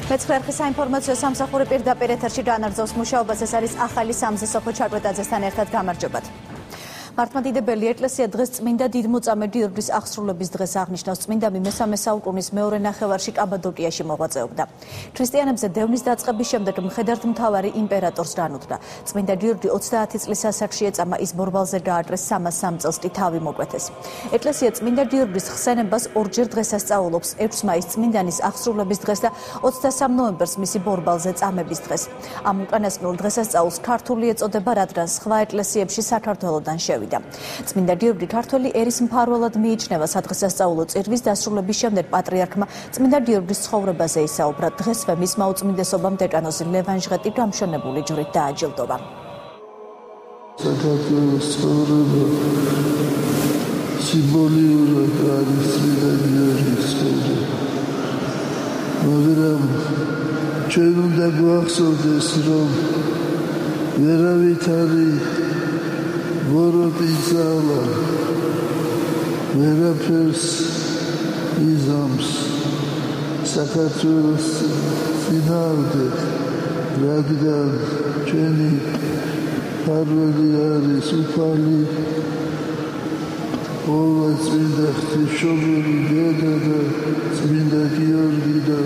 მეცხრე საინფორმაციო სამსახური პირდაპირ ეთერში განაგრძობს მუშაობას. ეს არის ახალი სამზე სოფო ჩაკვეტაძესთან ერთად გამარჯობათ. მართლმადიდებელი ეკლესია დღეს წმინდა დიდმოწამე გიორგის აღსრულების დღეს აღნიშნავს. წმინდანი მესამე საუკუნის მეორე ნახევარში კაბადოკიაში მოღვაწეობდა. ქრისტიანებზე დევნის დაწყების შემდეგ მხედართმთავარი იმპერატორს განუდგა. წმინდა გიორგი 30 წლის ასაკში ეწამა, ის ბორბალზე გააკრეს, 303 წელს კი თავი მოკვეთეს. ეკლესია წმინდა გიორგის ხსენებას ორჯერ დღესასწაულობს, 6 მაისს წმინდანის აღსრულების დღეს და 23 ნოემბერს მისი ბორბალზე წამების დღეს. ამ უკანასკნელ დღესასწაულს ქართული ეწოდება, რადგან სხვა ეკლესიებში საქართველოდან შევიდა. წმინდა გიორგი ქართველი ერის მფარველად მიიჩნევა. სადღესასწაულო წირვის დასრულების შემდეგ პატრიარქმა წმინდა გიორგის ცხოვრებაზე ისაუბრა. დღესვე მისმა უწმინდესობამ დეკანოზი ლევან ჟღეტი გამშენებული ჯვრით დააჯილდოვა. საქართველოს ცხოვრება სიმბოლიურად არის წმინდა გიორგის ცხოვრება, მაგრამ ჩვენ უნდა გვახსოვდეს, რომ ვერავით არის ვოროტიცალა ვერაფერს იზამს საქართველოს წინააღმდეგ, რადგან ჩვენი მფარველი არის უფალი, ოღონდ წმინდა ღვთისმშობელი დედა და წმინდა გიორგი და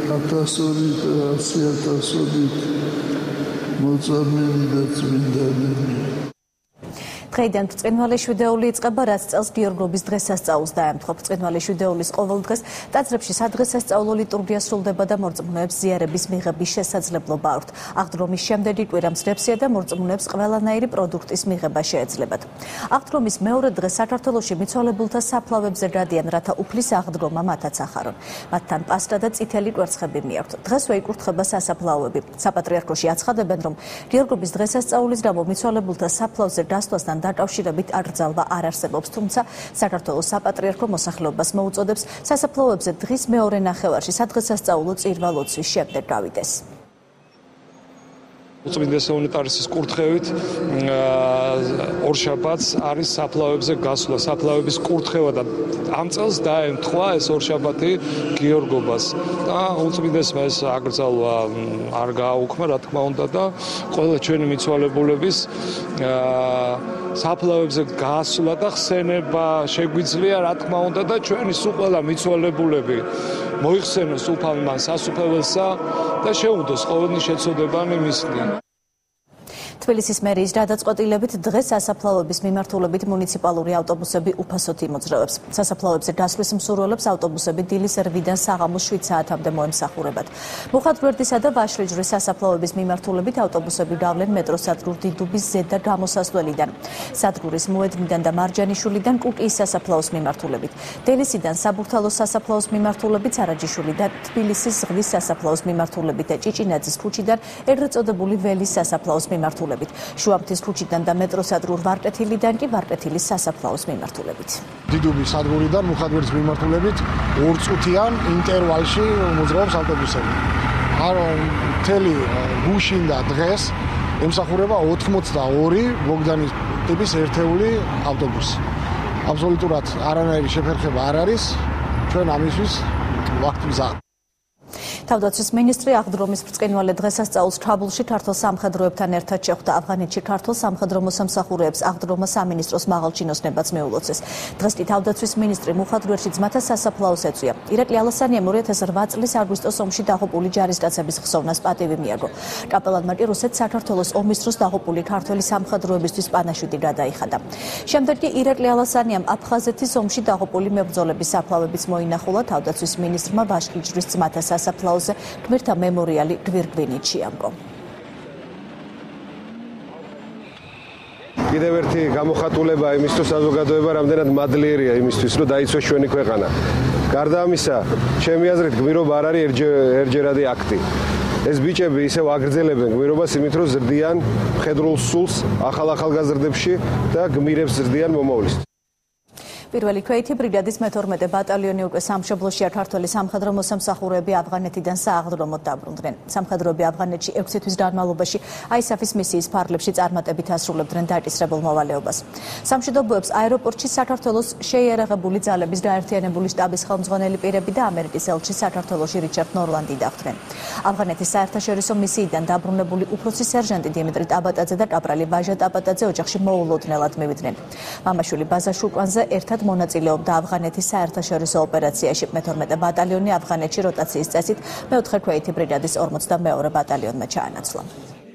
1000-ობით მოწამენი და წმინდანები. დღეიდან ბრწყინვალე შვიდეული იწყება, რაც წელს გიორგობის დღესასწაულს დაემთხვა. ბრწყინვალე შვიდეულის ყოველ დღეს ტაძრებში სადღესასწაულო ლიტურგია სრულდება და მორწმუნეებს ზიარების მიღების შესაძლებლობა აქვთ. აღდგომის შემდეგი კვირა მზრებსია და მორწმუნეებს ყველანაირი პროდუქტის მიღება შეეძლებათ. აღდგომის მეორე დღეს საქართველოში მიცვალებულთა საფლავებზე გადიან, რათა უფლის აღდგომა მათაც ახარონ. მათთან პასტა და წითელი კვერცხები მიაქვთ. დღესვე იკურთხება სასაფლაოები. საპატრიარქოში აცხადებენ, რომ გიორგობის დღესასწაულის გამო მიცვალებულთა საფლავზე გასვლასთან დაკავშირებით აკრძალვა არ არსებობს, თუმცა საქართველოს საპატრიარქო მოსახლეობას მოუწოდებს სასაფლაოებზე დღის მეორე ნახევარში სადღესასწაულო წირვა-ლოცვის შემდეგ გავიდეს. უწმინდესი უნიტარისის კურთხევით ორშაბათს არის საფლავებზე გასვლა, საფლავების კურთხევა და ამ წელს დაემთხვა ეს ორშაბათი გიორგობას. და უწმინდესმა ეს აკრძალვა არ გააუქმა, რა თქმა უნდა, და ყველა ჩვენი მიცვალებულების საფლავებზე გასვლა და ხსენება შეგვიძლია, რა თქმა უნდა, და ჩვენი სულ ყველა მიცვალებულები მოიხსენოს უფალმა სასუფეველსა და შეუდგოს ყოველდღიური შეცოდებანი მისდიან. თბილისის მერიის გადაწყვეტილებით დღეს სასაფლაოების მიმართულებით მუნიციპალური ავტობუსები უფასოდ იმოძრავებს. სასაფლაოებზე გასვლის მსურველებს ავტობუსები დილის 8-დან საღამოს 7 საათამდე მოემსახურებათ. მუხათგვერდისა და ვაშლიჯვრის სასაფლაოების მიმართულებით ავტობუსები გავლენ მეტროსადგურ დიდუბის ზედა გამოსასვლელიდან, სადგურის მოედნიდან და მარჯანიშვილიდან კუკიის სასაფლაოს მიმართულებით, დელისიდან საბურთალოს სასაფლაოს მიმართულებით, სარაჯიშვილიდან თბილისის ზღვის სასაფლაოს მიმართულებით და ჭიჭინაძის ქუჩიდან ეგრეთ წოდებული ველის სასაფლაოს მიმართულებით. შუამთის ქუჩიდან და მეტროსადგურ ვარკეთილიდან კი ვარკეთილის სასაფლაოს მიმართულებით. დიდუბის სადგურიდან მუხათგვერდის მიმართულებით 2 წუთიან ინტერვალში მოძრაობს ავტობუსები. მთელი გუშინ და დღეს ემსახურება 82 ბოგდანის ტიპის ერთეული ავტობუსი. აბსოლუტურად არანაირი შეფერხება არ არის, ჩვენ ამისთვის ვაქვთ მზად. თავდაცვის მინისტრი აღდგომის ბრწყინვალე დღესასწაულს ქაბულში ქართულ სამხედროებთან ერთად შეხვდა. ავღანეთში ქართულ სამხედრო მოსამსახურეებს აღდგომა სამინისტროს მაღალჩინოსნებაც მეულოცეს. დღეს კი თავდაცვის მინისტრი მუხათგვერდში ძმათა სასაფლაოს ეწვია. ირაკლი ალასანიამ 2008 წლის აგვისტოს ომში დაღუპული ჯარისკაცების ხსოვნას პატივი მიაგო. კაპელანმა კი რუსეთ საქართველოს ომის დროს დაღუპული ქართველი სამხედროებისთვის პანაშვიდი გადაიხადა. შემდეგ კი ირაკლი ალასანიამ აფხაზეთის ომში დაღუპული მებრძოლების საფლავებიც მოინახულა. თავდაცვის მინისტრმა ვაშლიჯვრის ძმათა სასაფლაოს გმირთა მემორიალი გვირგვინით შეამკო. კიდევ ერთი გამოხატულება იმისთვის, საზოგადოება რამდენად მადლიერია იმისთვის, რომ დაიცვეს ჩვენი ქვეყანა. გარდა ამისა, ჩემი აზრით გმირობა არ არის ერთჯერადი აქტი. ეს ბიჭები ისევ აგრძელებენ გმირობას იმით, რომ ზრდიან მხედრულ სულს ახალ ახალგაზრდებში და გმირებს ზრდიან მომავლისთვის. პირველი ქვეითი ბრიგადის მე-12 ბატალიონი უკვე სამშობლოშია. ქართველი სამხედრო მოსამსახურეები ავღანეთიდან სააღდრომოდ დაბრუნდნენ. სამხედროები ავღანეთში 6 თვის განმავლობაში ISAF-ის მისიის ფარგლებში წარმატებით ასრულებდნენ დაკისრებულ მოვალეობას. სამშვიდობოებს აეროპორტში საქართველოს შეიარაღებული ძალების გაერთიანებული შტაბის ხელმძღვანელი პირები და ამერიკის ელჩი საქართველოში რიჩარდ ნორლანდი დახვდნენ. ავღანეთის საერთაშორისო მისიიდან დაბრუნებული უფროსი სერჟანტი დიმიტრი ტაბატაძე და კაპრალი ვაჟა ტაბატაძე ოჯახში მოულოდნელად მივიდნენ. მამაშვილი ბაზა შუკვანზე ერთად მონაწილეობდა ავღანეთის საერთაშორისო ოპერაციაში. მე-12 ბატალიონი ავღანეთში როტაციის წესით მე-4 ქვეითი ბრიგადის 42 ბატალიონმა ჩაანაცვლა.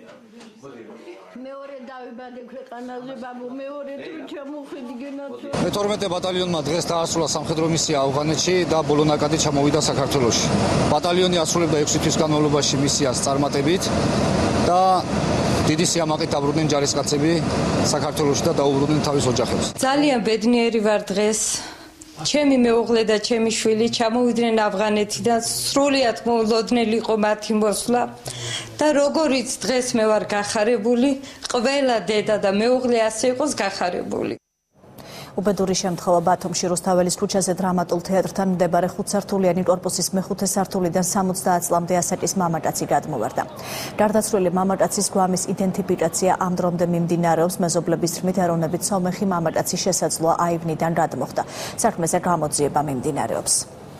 მე-12 ბატალიონმა დღეს დაასრულა სამხედრო მისია ავღანეთში და ბოლო ნაკადი ჩამოვიდა საქართველოში. ბატალიონი ასრულებდა 6 თვის განმავლობაში მისიას წარმატებით და დიდი სიამაყით დაბრუნდნენ ჯარისკაცები საქართველოში და დაუბრუნდნენ თავის ოჯახებს. ძალიან ბედნიერი ვარ დღეს. ჩემი მეუღლე და ჩემი შვილი ჩამოვიდნენ ავღანეთიდან, სრულიად მოულოდნელი იყო მათი მოსვლა და როგორიც დღეს მე ვარ გახარებული, ყველა დედა და მეუღლე ასე იყოს გახარებული. უბედური შემთხვევა ბათუმში რუსთაველის ქუჩაზე დრამატულ თეატრთან მდებარე 5-სართულიანი კორპუსის მე-5 სართულიდან 70 წლამდე ასაკის მამაკაცი გადმოვარდა. გარდაცვლილი მამაკაცის გვამის იდენტიფიკაცია ამ დრომდე მიმდინარეობს. მეზობლების თქმით, ეროვნებით სომეხი მამაკაცი შესაძლოა აივნიდან გადმოხდა. საქმეზე გამოძიება მიმდინარეობს.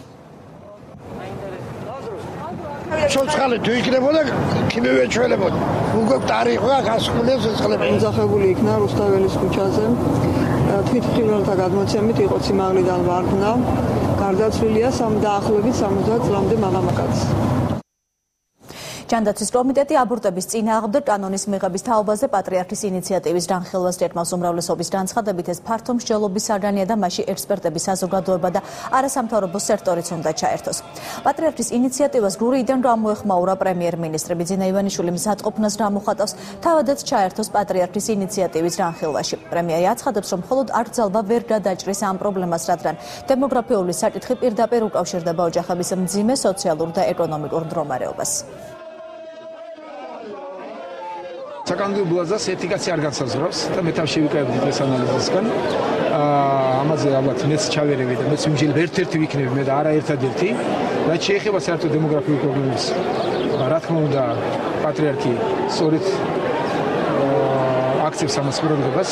შოცხალი თუ იქნებოდა კი მივეჩველებოდი. უკვე ტარიხი გასხმულებს ეცხლები. ინძახებული იქნა რუსთაველის ქუჩაზე. თვითმფრინველთა გადმოცემით იყო სიმაღლიდან ვარდნა. გარდაცვლილია დაახლოებით 70 წლამდე მამაკაცი. ჯანდაცვის კომიტეტი აბორტების წინააღმდეგ კანონის მიღების თაობაზე პატრიარქის ინიციატივის განხილვას ჯერმავს. უმრავლესობის განცხადებით ეს ფართო მსჯელობის საგანია და მასში ექსპერტების საზოგადოება და არასამთავრობო სექტორიც უნდა ჩაერთოს. პატრიარქის ინიციატივას გურიიდან გამოეხმაურა პრემიერ-მინისტრი ბიძინა ივანიშვილი მზადყოფნას გამოხატავს თავადაც ჩაერთოს პატრიარქის ინიციატივის განხილვაში. პრემიერი აცხადებს, რომ მხოლოდ აკრძალვა ვერ გადაჭრის ამ პრობლემას, რადგან დემოგრაფიული საკითხი პირდაპირ უკავშირდება ოჯახების მძიმე სოციალურ და ეკონომიკურ მდგომარეობას. საკანონმდებლოებას ეთიკაცი არ განსაზღვრავს და მე თავში ვიკავებდი ეს ანალიზისგან. ამაზე ალბათ მეც ჩავერევი და მეც მიმჯილებ ერთ-ერთი ვიქნები მე და არა ერთადერთი. რაც შეეხება საერთო დემოგრაფიულ პრობლემებს. რა თქმა უნდა, პატრიარქი სწორედ აქცევს ამას პრობლემას.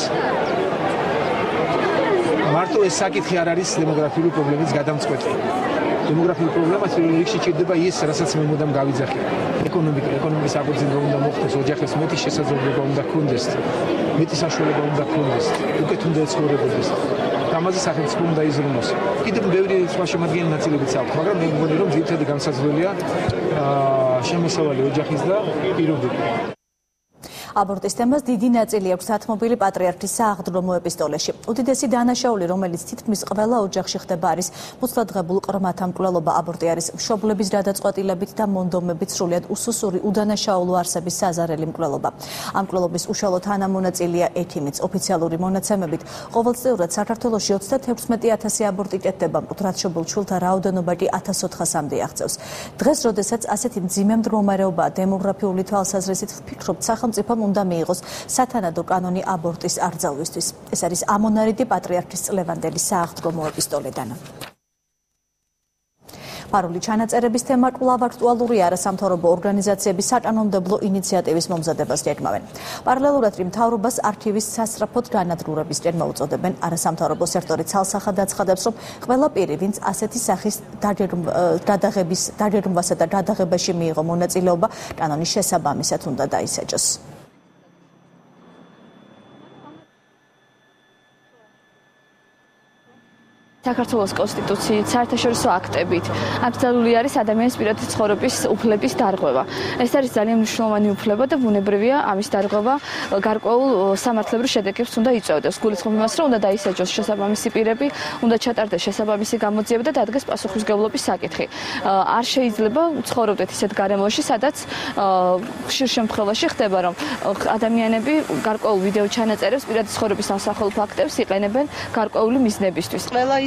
მარტო ეს საკითხი არ არის დემოგრაფიული პრობლემის გადამწყვეტი. დემოგრაფიული პრობლემა პირველ რიგში ჭირდება ის, რასაც მე მოდამ გავიძახე. ეკონომიკის აღორძინება უნდა მოხდეს, ოჯახებს მეტი შესაძლებლობა უნდა ჰქონდეს, მეტი საშუალება უნდა ჰქონდეს, უკეთ უნდა ეცხოვრებოდეს. ამაზე სახელმწიფო უნდა იზრუნოს. კიდევ ბევრი სხვა შემადგენელი ნაწილებიც აქვს, მაგრამ მე მგონი რომ ძირითადი განსაზღვრელია შემოსავალი ოჯახის და პირობები. აბორტის თემას დიდი ნაწილი აქვს დათმობილი პატრიარქის სააღდრომო ეპისტოლეში. უდიდესი დანაშაული, რომელიც თითქმის ყველა ოჯახში ხდება, არის მოცლადღებულ ყრმათა მკვლელობა. აბორტი არის მშობლების გადაწყვეტილებით და მონდომებით სრულიად უსუსური უდანაშაულო არსების საზარელი მკვლელობა. ამ მკვლელობის უშუალო თანამონაწილეა ექიმიც. ოფიციალური მონაცემებით ყოველწლიურად საქართველოში 36,000 აბორტი კეთდება, მკვდრად შობილ შვილთა რაოდენობა კი 1400-მდე აღწევს. დღეს, როდესაც ასეთი მძიმე მდგომარეობაა დემოგრაფიული თვალსაზრისით, ვფიქრობთ, სახელმწიფომ უნდა მიიღოს სათანადო კანონი აბორტის აკრძალვისთვის. ეს არის ამონარიდი პატრიარქის წლევანდელი სააღდრომო ეპისტოლედან. პარული ჩანაწერების თემა კვლავ აქტუალურია. არასამთავრობო ორგანიზაციების საკანონმდებლო ინიციატივის მომზადებას გეგმავენ. პარალელურად მთავრობას არქივის სასწრაფოდ განადგურების კენ მოუწოდებენ. არასამთავრობო სექტორი ცალსახად აცხადებს, რომ ყველა პირი, ვინც ასეთი სახის დაგეგმვასა და გადაღებაში მიიღო მონაწილეობა, კანონის შესაბამისად უნდა დაისაჯოს. საქართველოს კონსტიტუციით, საერთაშორისო აქტებით აკრძალული არის ადამიანის პირადი ცხოვრების უფლების დარღვევა. ეს არის ძალიან მნიშვნელოვანი უფლება და ბუნებრივია ამის დარღვევა გარკვეულ სამართლებრივ შედეგებს უნდა იწვევდეს. გულისხმობ იმას, რომ უნდა დაისაჯოს შესაბამისი პირები, უნდა ჩატარდეს შესაბამისი გამოძიება და დადგეს პასუხისმგებლობის საკითხი. არ შეიძლება ცხოვრობდეთ ისეთ გარემოში, სადაც ხშირ შემთხვევაში ხდება, რომ ადამიანები გარკვეულ ვიდეო ჩანაწერებს, პირადი ცხოვრების ასახულ ფაქტებს იყენებენ გარკვეული მიზნებისთვის. ყველა ის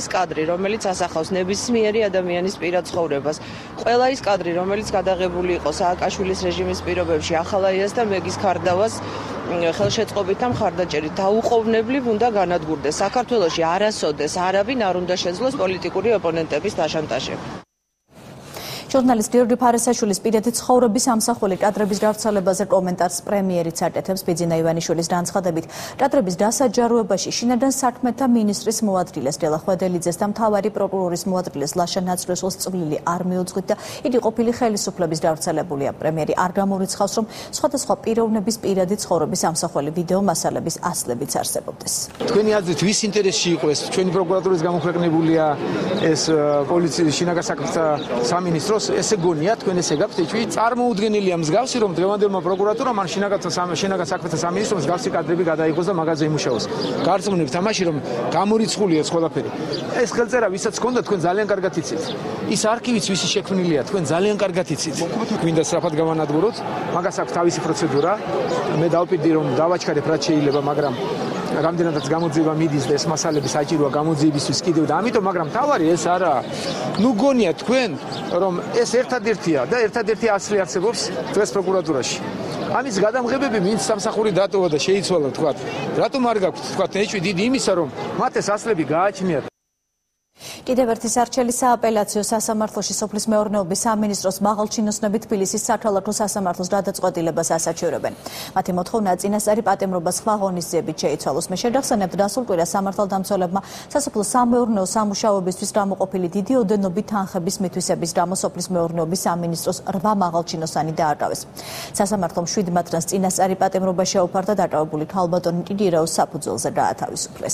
კადრი, რომელიც ასახავს ნებისმიერი ადამიანის პირად ცხოვრებას, ყველა ის კადრი, რომელიც გადაღებული იყო სააკაშვილის რეჟიმის პირობებში, ახალაიას და მეგის ქარდავას ხელშეწყობით და მხარდაჭერით დაუყოვნებლივ უნდა განადგურდეს. საქართველოში არასოდეს არავინ არ უნდა შეძლოს პოლიტიკური ოპონენტების დაშანტაჟება. ჟურნალისტ გიორგი ფარესაშვილის პირადი ცხოვრების ამსახველი კადრების გავრცელებაზე კომენტარს პრემიერიც აკეთებს ბიძინა ივანიშვილის განცხადებით. კადრების დასაჯაროებაში შინაგან საქმეთა მინისტრის მოადგილეს დელა ხვედელიძეს და მთავარი პროკურორის მოადგილეს ლაშა ნაცვლესულს წვლილი არ მიუძღვით და იგი ყოფილი ხელისუფლების გავრცელებულია. პრემიერი არ გამორიცხავს, რომ სხვადასხვა პიროვნების პირადი ცხოვრების ამსახველი ვიდეო მასალების ასლებიც არსებობდეს. თქვენი აზრით ვის ინტერესში იყო ეს? ჩვენი პროკურატურის გამოქვეყნებულია ეს პოლიციის შინაგან საქმეთა სამინისტრო ესე გონია თქვენ ესე გაქვთ ეჭვი წარმოუდგენელია მსგავსი რომ დღევანდელმა პროკურატურამ ან შინაგან საქმეთა სამინისტრომ მსგავსი კადრები გადაიღოს და მაგაზე იმუშაოს. გარწმუნებთ ამაში რომ გამორიცხულია ეს ყველაფერი. ეს ხელწერა ვისაც ჰქონდა თქვენ ძალიან კარგად იცით. ის არქივიც ვისი შექმნილია თქვენ ძალიან კარგად იცით. გვინდა სწრაფად გავანადგუროთ, მაგას აქვს თავისი პროცედურა. მე დავპირდი რომ დავაჩქარებ რაც შეიძლება, მაგრამ რამდენადაც გამოძიება მიდის და ეს მასალები საჭიროა გამოძიებისთვის კიდევ და ამიტომ მაგრამ თავარი ეს არა. ნუ გონია თქვენ რომ ეს ერთადერთია და ერთადერთი ასლი არსებობს დღეს პროკურატურაში. ამის გადამღებები ვინც სამსახური დატოვა და შეიცვალა თქვა. რატომ არ გაქვთ თქვა ეჭვი დიდი იმისა რომ მათ ეს ასლები გააჩნიათ. კიდევ ერთი სარჩელი სააპელაციო სასამართლოში სოფლის მეურნეობის სამინისტროს მაღალჩინოსნები თბილისის საქალაქო სასამართლოს გადაწყვეტილებას ასაჩივრებენ. მათი მოთხოვნა წინასწარი პატიმრობა სხვა ღონისძიებით შეიცვალოს. მე შეგახსენებთ, დასულ კვირას სამართალდამცველებმა სასოფლო სამეურნეო სამუშაოებისთვის გამოყოფილი დიდი ოდენობით თანხების მითვისების გამო სოფლის მეურნეობის სამინისტროს 8 მაღალჩინოსანი დააკავეს. სასამართლომ 7 მათგანს წინასწარი პატიმრობა შეუფარდა, დაკავებული ქალბატონი ტიგირაოს საფუძველზე გაათავისუფლეს.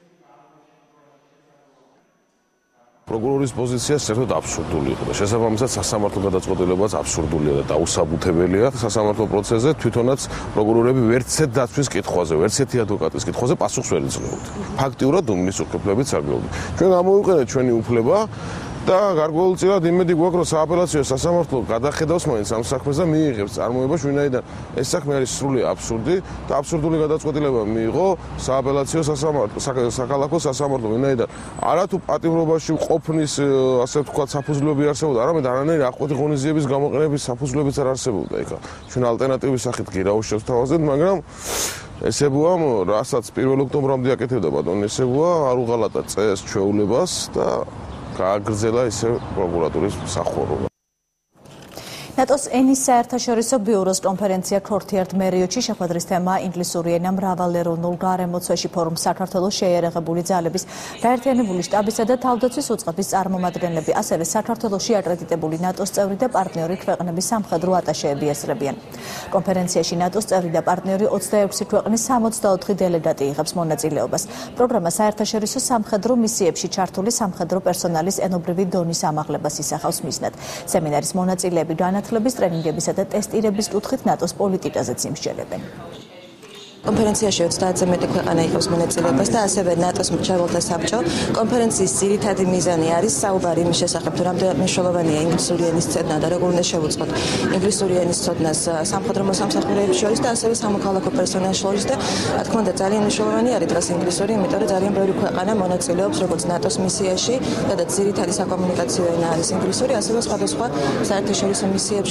პროკურორის პოზიცია საერთოდ აბსურდული იყო და შესაბამისად სასამართლო გადაწყვეტილებაც აბსურდულია და დაუსაბუთებელია. სასამართლო პროცესზე თვითონაც პროკურორები ვერცეთ დაცვის კითხვაზე, ვერცეთი ადვოკატის კითხვაზე პასუხს ვერ იძლეოდნენ. ფაქტიურად უმნის უფლებებით სარგებლობდნენ. ჩვენ გამოვიყენეთ ჩვენი უფლება და გარკვეულწილად იმედი გვაქვს, რომ სააპელაციო სასამართლო გადახედავს მაინც ამ საქმეს და მიიღებს წარმოებას, ვინაიდან ეს საქმე არის სრული აბსურდი და აბსურდული გადაწყვეტილება მიიღო სააპელაციო სასამართლო, საქალაქო სასამართლო, ვინაიდან არათუ პატიმრობაში ყოფნის, ასე ვთქვათ, საფუძვლები არსებობდა, არამედ არანაირი აღკვეთი ღონისძიების გამოყენების საფუძვლებიც არ არსებობდა. ეხლა ჩვენ ალტერნატივის სახით გირაოს შევთავაზეთ, მაგრამ ესებუა, რასაც 1 ოქტომბრამდე აკეთებდა ბატონი ესებუა, არ უღალატა წესს, ჩვეულებას და გააგრძელა ისე პროკურატურის მსახურობა. ნატოს ენის საერთაშორისო ბიუროს კონფერენცია ქორთიარდ მერიოჩი შეხვედრის თემა ინგლისური ენა მრავალეროვნულ გარემოცვაში ფორუმ საქართველოს შეიარაღებული ძალების გაერთიანებული შტაბისა და თავდაცვის უწყების წარმომადგენლები, ასევე საქართველოში აკრედიტებული ნატოს წევრი და პარტნიორი ქვეყნების სამხედრო ატაშეები ესწრებიან. კონფერენციაში ნატოს წევრი და პარტნიორი 26 ქვეყნის 64 დელეგატი იღებს მონაწილეობას. პროგრამა საერთაშორისო სამხედრო მისიებში ჩართული სამხედრო პერსონალის ენობრივი დონის ამაღლებას ისახავს მიზნად. სემინარის მონაწილეები ტრენინგებისა და ტესტირების კუთხით ნატოს პოლიტიკაზეც იმსჯელებენ. კონფერენციაში 30-ზე მეტი ქვეყანა იღებს მონაწილეობას და ასევე ნატოს მრჩეველთა საბჭო. კონფერენციის ძირითადი მიზანი არის საუბარი იმის შესახებ, თუ რამდენად მნიშვნელოვანია ინგლისური ენის ცოდნა და როგორ უნდა შევუწყოთ ინგლისური ენის ცოდნას სამხედრო მოსამსახურეებს შორის და ასევე სამოქალაქო პერსონალს შორის და რა თქმა უნდა ძალიან მნიშვნელოვანი არის დღეს ინგლისური, იმიტომ რომ ძალიან ბევრი ქვეყანა მონაწილეობს როგორც ნატოს მისიაში, სადაც ძირითადი საკომუნიკაციო ენა არის ინგლისური, ასევე სხვადასხვა საერთაშორისო მისიებში.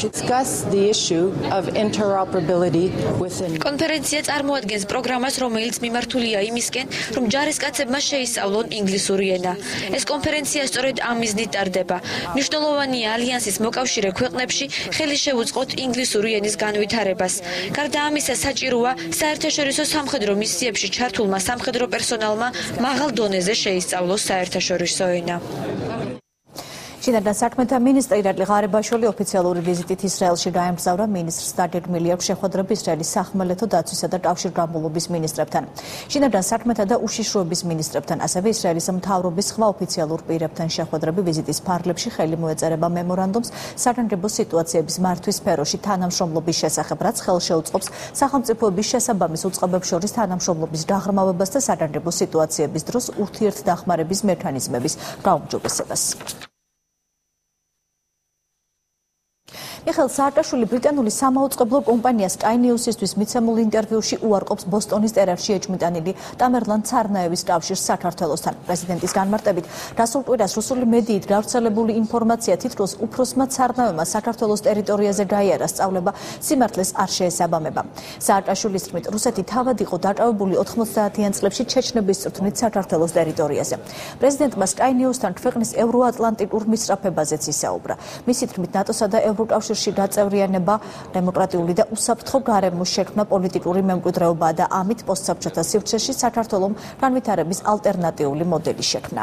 კონფერენცია წარმოადგენს პროგრამას, რომელიც მიმართულია იმისკენ, რომ ჯარისკაცებმა შეისწავლონ ინგლისური ენა. ეს კონფერენცია სწორედ ამ მიზნით ტარდება. მნიშვნელოვანია ალიანსის მოკავშირე ქვეყნებში ხელი შეუწყოთ ინგლისური ენის განვითარებას. გარდა ამისა, საჭიროა საერთაშორისო სამხედრო მისიებში ჩართულმა სამხედრო პერსონალმა მაღალ დონეზე შეისწავლოს საერთაშორისო ენა. შინაგან საქმეთა მინისტრი ირაკლი ღარიბაშვილი ოფიციალური ვიზიტით ისრაელში გაემგზავრა. მინისტრს დაგეგმილი აქვს შეხვედრები ისრაელის სახმელეთო დაცვისა და კავშირგაბმულობის მინისტრებთან, შინაგან საქმეთა და უშიშროების მინისტრებთან, ასევე ისრაელის მთავრობის სხვა ოფიციალურ პირებთან შეხვედრები. ვიზიტის ფარგლებში ხელი მოეწერება მემორანდუმს საგანგებო სიტუაციების მართვის სფეროში თანამშრომლობის შესახებ, რაც ხელშეუწყობს სახელმწიფოების შესაბამის უწყებებს შორის თანამშრომლობის გაღრმავებას და საგანგებო სიტუაციების დროს ურთიერთდახმარების მექანიზმების გაუმჯობესებას. მიხეილ სააკაშვილი ბრიტანული სამაუწყებლო კომპანია Sky News-ისთვის მიცემულ ინტერვიუში უარყოფს ბოსტონის ტერაქტში ეჭვმიტანილი ტამერლან ცარნაევის კავშირს საქართველოსთან. პრეზიდენტის განმარტებით, დასულ კვირას რუსული მედიით გავრცელებული ინფორმაცია თითქოს უფროსმა ცარნაევმა საქართველოს ტერიტორიაზე გაიარა სწავლება სიმართლეს არ შეესაბამება. სააკაშვილის თქმით, რუსეთი თავად იყო დაკავებული 90-იან წლებში ჩეჩნების წვრთნით საქართველოს ტერიტორიაზე. პრეზიდენტმა Sky News-თან ქვეყნის ევროატლანტიკურ მისწრაფებაზეც ისაუბრა. მისი თქმით, ნატოსა და ევროკავშირში გაწევრიანება დემოკრატიული და უსაფრთხო გარემოს შექმნა პოლიტიკური მემკვიდრეობაა და ამით პოსტსაბჭოთა სივრცეში საქართველოს განვითარების ალტერნატიული მოდელი შექმნა.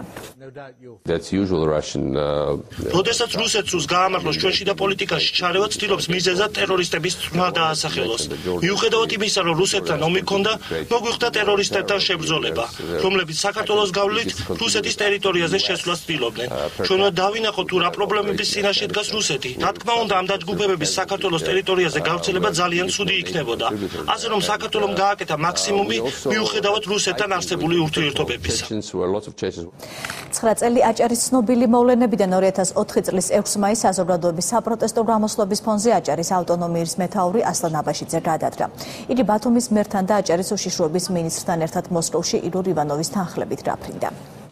როდესაც რუსეთს უსს გაამართლოს ჩვენში და პოლიტიკაში ჩარევა ცდილობს მიზეზად ტერორისტების თმა დაასახელოს. მიუხედავად იმისა, რომ რუსეთთან ომი ჰქონდა, მოგვიხდა ტერორისტებთან შებრძოლება, რომლებიც საქართველოს გავლით რუსეთის ტერიტორიაზე შესვლას ცდილობდნენ. ჩვენ უნდა დავინახოთ თუ რა პრობლემების წინაშე დგას რუსეთი. რა თქმა უნდა, ამ დაჯგუფებების საქართველოს ტერიტორიაზე გავრცელება ძალიან ცუდი იქნებოდა. ასე რომ საქართველომ გააკეთა მაქსიმუმი მიუხედავად რუსეთთან არსებული ურთიერთობებისა. 9 წელი აჭარის ცნობილი მოვლენებიდან 2004 წლის 6 მაისს საზოგადოების საპროტესტო გამოსვლების ფონზე აჭარის ავტონომიის მეთაური ასლან აბაშიძე გადადგა. იგი ბათუმის მერთან და აჭარის უშიშროების მინისტრთან ერთად მოსკოვში იგორ ივანოვის თანხლებით დაფრინდა.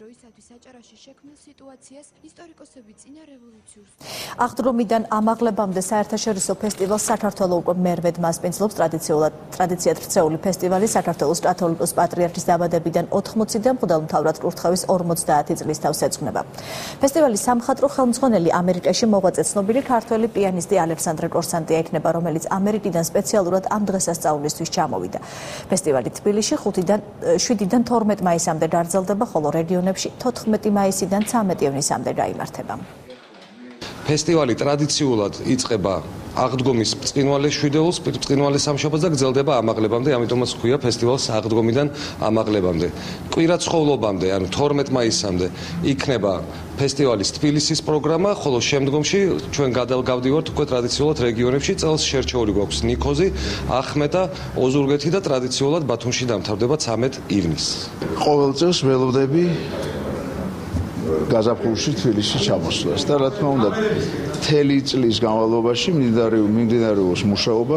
აღდგომიდან ამაღლებამდე საერთაშორისო ფესტივალს საქართველოს უკვე მერვედ მასპინძლობს ტრადიციად ვრცეული ფესტივალი საქართველოს კათოლიკოს პატრიარქის დაბადებიდან 80-დან მღვდელმთავრად კურთხევის 50 წლის თავს ეძღვნება. ფესტივალის სამხატვრო ხელმძღვანელი ამერიკაში მოღვაწე ცნობილი ქართველი პიანისტი ალექსანდრე კორსანტია იქნება, რომელიც ამერიკიდან სპეციალურად ამ დღესასწაულისთვის ჩამოვიდა. ფესტივალი თბილისში 7-დან 12 მაისამდე გაგრძელდება, ხოლო რეგიონებში 14 მაისიდან 13 ივნისამდე გაიმართება. ფესტივალი ტრადიციულად იწყება აღდგომის ბრწყინვალე შვიდეულს, ბრწყინვალე სამშაბათს და გრძელდება ამაღლებამდე, ამიტომაც ჰქვია ფესტივალს აღდგომიდან ამაღლებამდე. კვირა ცხოვრობამდე, ანუ 12 მაისამდე იქნება ფესტივალის თბილისის პროგრამა, ხოლო შემდგომში ჩვენ გავდივართ უკვე ტრადიციულად რეგიონებში, წელს შერჩეული გვაქვს ნიქოზი, ახმეტა, ოზურგეთი და ტრადიციულად ბათუმში დამთავრდება 13 ივნისს. ყოველ წელს ველოდები გაზაფხულში თბილისში ჩამოსვლას და რა თქმა უნდა მთელი წლის განმავლობაში მიმდინარეობს მუშაობა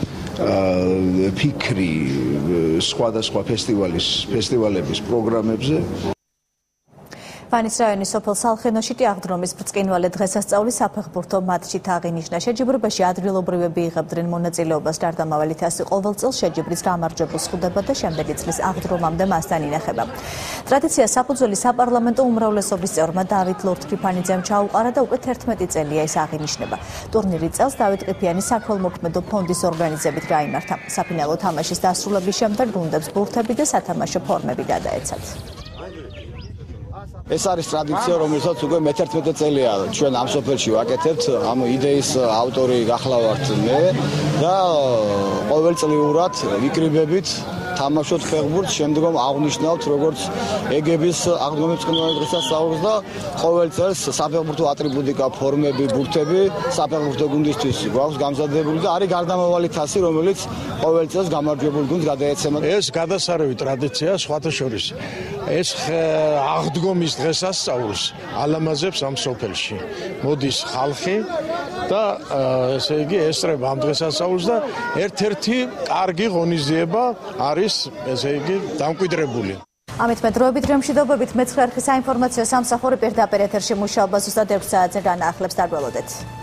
ფიქრი სხვადასხვა ფესტივალების პროგრამებზე. ვანის რაიონის სოფელ სალხენოში კი აღდგომის ბრწყინვალე დღესასწაულის საფეხბურთო მატჩით აღინიშნა. შეჯიბრებაში ადგილობრივები იღებდნენ მონაწილეობას. გარდამავალი თასი ყოველ წელს შეჯიბრის გამარჯვებულს ხვდება და შემდეგი წლის აღდგომამდე მასთან ინახება. ტრადიცია საფუძველი საპარლამენტო უმრავლესობის წევრმა დავით ლორთქიფანიძემ ჩაუყარა და უკვე 11 წელია ის აღინიშნება. ტურნირი წელს დავით ყიფიანის საქველმოქმედო ფონდის ორგანიზებით გაიმართა. საფინალო თამაშის დასრულების შემდეგ გუნდებს ბურთები და სათამაშო ფორმები გადაეცათ. ეს არის ტრადიცია, რომელსაც უკვე მე-11 წელია ჩვენ ამ სოფელში ვაკეთებთ. ამ იდეის ავტორი გახლავართ მე და ყოველწლიურად ვიკრიბებით თამაშობთ ფეხბურთს, შემდგომ აღნიშნავთ როგორც ეგების აღდგომის ბრწყინვალე დღესასწაულს და ყოველ წელს საფეხბურთო ატრიბუტიკა, ფორმები, ბურთები საფეხბურთო გუნდისთვის გვაქვს გამზადებული და არის გარდამავალი თასი, რომელიც ყოველ წელს გამარჯვებულ გუნდს გადაეცემა. ეს გადასარევი ტრადიცია სხვათა შორის. ეს აღდგომის დღესასწაულს ალამაზებს ამ სოფელში. მოდის ხალხი და ესე იგი ესწრება ამ დღესასწაულს და ერთ-ერთი კარგი ღონისძიება არის ესე იგი დამკვიდრებული. ამით მე დროებით რემშვიდობებით მე-9 საინფორმაციო სამსახური პირდაპირ ეთერში მუშაობა ზუსტად 6 საათზე განაახლებს. დაგველოდეთ.